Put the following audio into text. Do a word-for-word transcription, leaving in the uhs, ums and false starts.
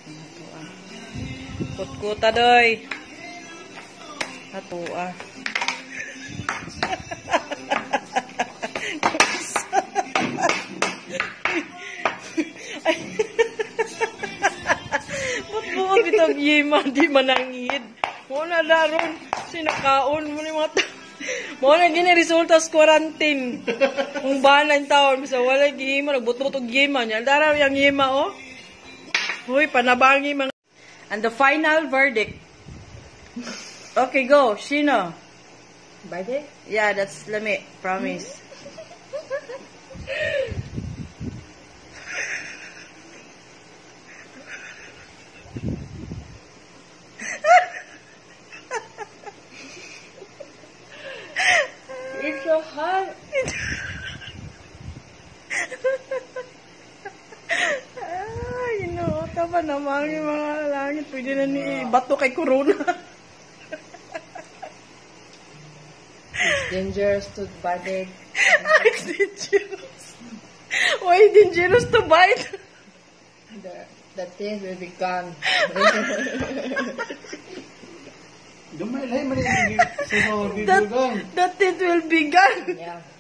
Kut-kuta doy. Ato ah. Ba't buong bitang yema di manangid? Muna daron, sinakaon mo ni mga tao. Muna gini resulta sa quarantine. Kung banan taon, bisa wala gihima, nagbutbutog yema niya. Daraw yung yema, oh. Uy, panabangi mga. And the final verdict. Okay, go. Shino. Verdict? Yeah, that's lami. Promise. It's so hard. Ay, no. Tama naman yung mga langit. Pwede na ni bato kay Corona. It's dangerous to bite. It's dangerous. Why dangerous to bite? The, the taste will be gone. Gamay lang man yung sa mga That, video gang. that it will be gone. Yeah.